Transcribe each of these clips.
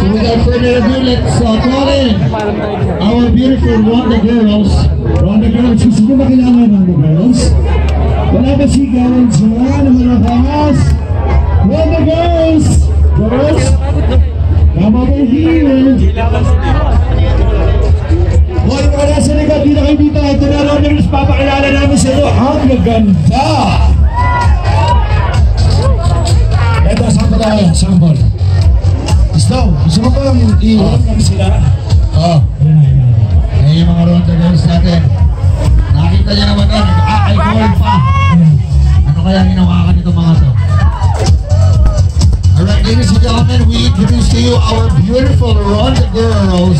So without further ado, let's call in our beautiful Ronda Girls. Ronda Girls, gusto nyo makilala Ronda Girls? Wala ba sigawan dyan ng mga hamas? Ronda Girls! Girls! Come over here! Hoy, mga nasa likod, dito kayo dito. Ito na Ronda Girls, papakilala namin sa iyo. Ang maganda! Ito, sample tayo, sample. Gusto mo ba i-iwan kami sila? Oo. Ayan yung mga Ronda Girls natin. Nakita niya naman na, nag-a-alcohol pa. Ano kaya hinawakan ito mga to? Alright, ladies and gentlemen, we introduce to you our beautiful Ronda Girls.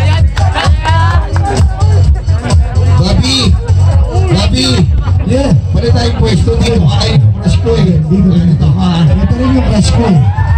Gabi! Yeah, pwede tayong pwesto dito. Ay, crush ko eh. Dito ka. Ito rin yung crush ko eh.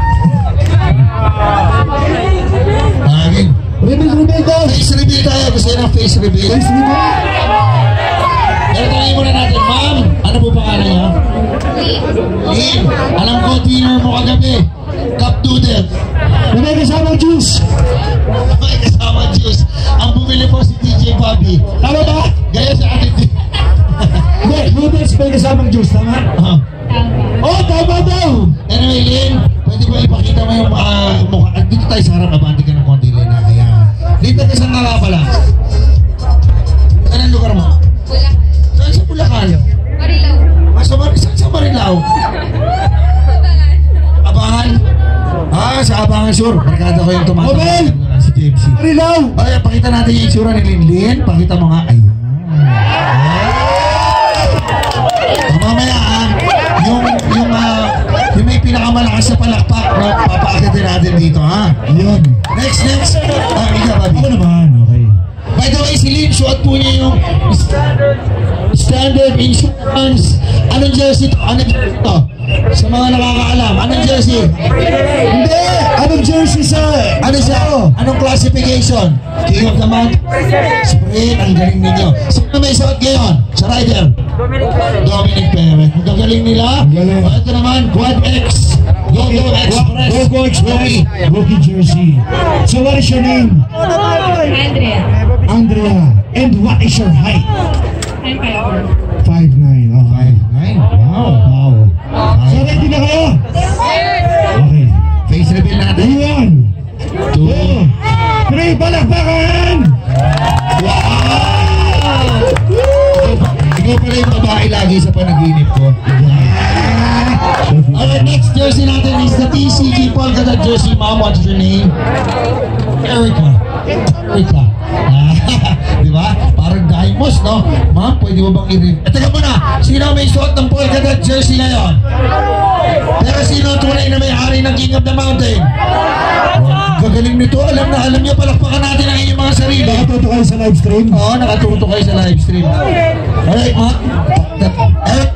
Bagay. Reveal ko! Face reveal tayo. Gusto yun ang face reveal. Face reveal! Pero tanongin muna natin, ma'am, ano po pangalan niya? Lynn. Alam ko, dinner mo kagabi. Cup noodle. May kasamang juice. May kasamang juice. Ang bumili po si DJ Bobby. Tama ba? Gaya sa atin din. Hindi, noodles may kasamang juice, tama? Oh, tama daw! Anyway, Lynn, pwede ba ipakita mo yung mukha? Dito tayo sa harap, abante ka ng konti, Lynn. Ayan. Dito ka sa nga pala. Anong lugar mo? Bulacan. Saan sa Bulacan? Marilao. Saan sa Marilao? Abangan. Sa Abangan Sur. Barkada ko yung tumatawag si JMC. Marilao! Ay, pakita natin yung itsura ni Lynn. Pakita mo nga. Ayan. Mamaya yung may pinakamalakas na palakpak na papaakitin natin dito, ha? Yun. Next. Ika, Bobby. Ako naman, okay. By the way, si Lynn, suot po niya yung standard insurance. Anong jersey to? Anong jersey to? Sa mga nakakaalam, anong jersey? Hindi! Anong jersey sa? Ano siya? Anong classification? King of the month? Sprint, ang galing ninyo. Sino may suot ngayon? Sa rider? Dominic Perez. Ang gagaling nila. Ito naman, Quad X. Go Express. Go Express. Rookie jersey. So what is your name? Andrea. And what is your height? 5'9". 5'9". Oh, 5'9". Wow. So ready na kayo? Okay. Face reveal natin. 1, 2, 3, palakpakan! Wow! Ikaw pala yung babae lagi sa panaginip ko. Alright, next jersey natin is the TCG Polka Dot jersey. Mom, what's your name? Erica. Diba? Parang Daimos, no? Ma'am, pwede mo bang i-review? Teka muna, sino may suot ng Polka Dot jersey ngayon? Pero sino tunay na may-ari ng King of the Mountain? Gagaling nito, alam niyo, palakpakan natin ang inyong mga sarili. Nakatuto kayo sa live stream? Oo, nakatuto kayo sa live stream. Alright, Eric,